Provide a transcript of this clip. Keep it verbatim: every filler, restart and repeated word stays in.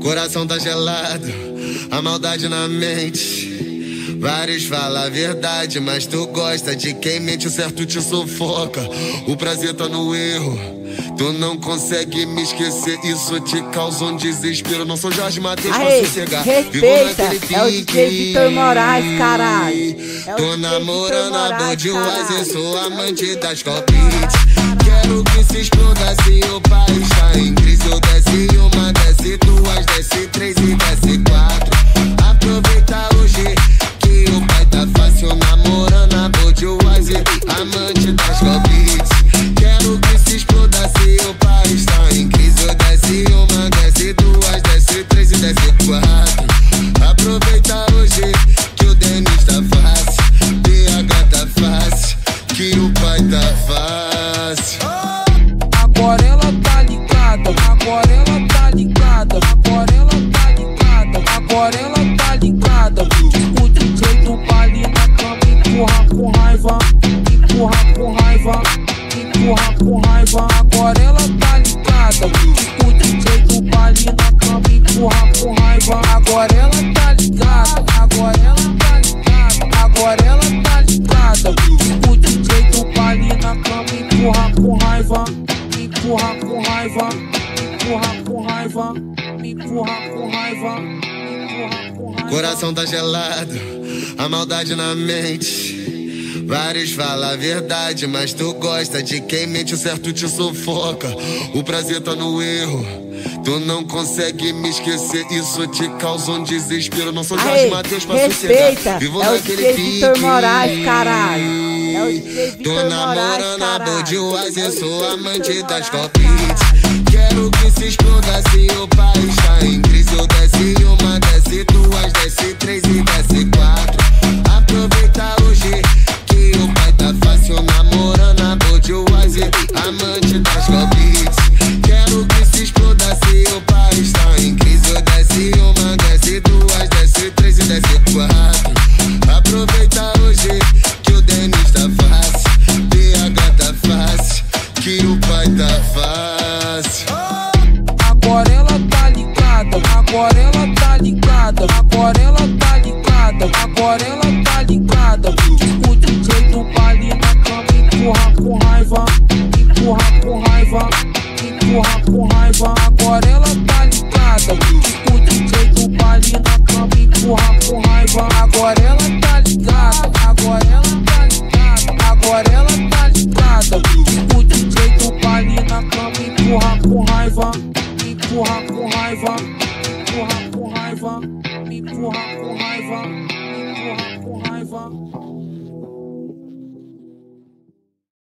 Coração tá gelado, a maldade na mente. Vários falam a verdade, mas tu gosta de quem mente, o certo te sufoca. O prazer tá no erro, tu não consegue me esquecer. Isso te causa um desespero. Não sou Jorge Mateus pra sossegar. Respeita, é o D J Vitor Moraes, caralho. É tô namorando a Budweiser, sou amante das copinhas. Quero que se exploda se o país tá em crise. Eu desce uma, desce duas, desce três e desce quatro. Aproveita hoje que o pai tá fácil, namorando a Budweiser, amante das copinhas. Quero que se exploda se o país tá em crise. Eu desce uma, desce duas, desce três e desce quatro. Aproveita hoje que o Denis tá fácil, B H tá fácil, que o pai tá fácil. Agora ela tá ligada, agora ela tá ligada, agora ela tá ligada, agora ela tá ligada. O D J do baile na cama empurra com raiva, empurra com raiva, empurra com raiva. Agora ela tá ligada. O D J do baile na cama empurra com raiva. Agora ela tá ligada, agora ela tá ligada, agora ela tá ligada. O D J do baile na cama empurra com raiva, empurra com raiva, empurra com raiva, empurra com raiva, empurra com raiva. Coração tá gelado, a maldade na mente. Vários falam a verdade, mas tu gosta de quem mente, o certo te sufoca. O prazer tá no erro, tu não consegue me esquecer. Isso te causa um desespero. Não sou Jorge Mateus pra sossegar. Vivo é naquele pique. Vitor Moraes, caralho. É o D J Vitor tô namorando a Budweiser, sou amante das copinhas. Quero que se exploda se o país tá em crise. Eu desce uma, desce duas, desce três e desce quatro. Aproveita hoje que o pai tá fácil, namorando a Budweiser, amante das copinhas. Quero que se exploda se o país tá em crise. Eu desce uma, desce duas, desce três e desce quatro. Aproveita hoje que o Denis tá fácil, B H tá fácil, que o pai tá fácil. Agora ela tá ligada, agora ela tá ligada, agora ela tá ligada, agora ela tá ligada. O D J do baile na cama empurra com raiva, empurra com raiva, empurra com raiva. Agora ela tá ligada. O D J do baile na cama empurra com raiva. Agora ela tá ligada, agora ela tá ligada, agora ela tá ligada. O D J do baile na cama empurra com raiva, empurra com raiva, empurra com raiva, empurra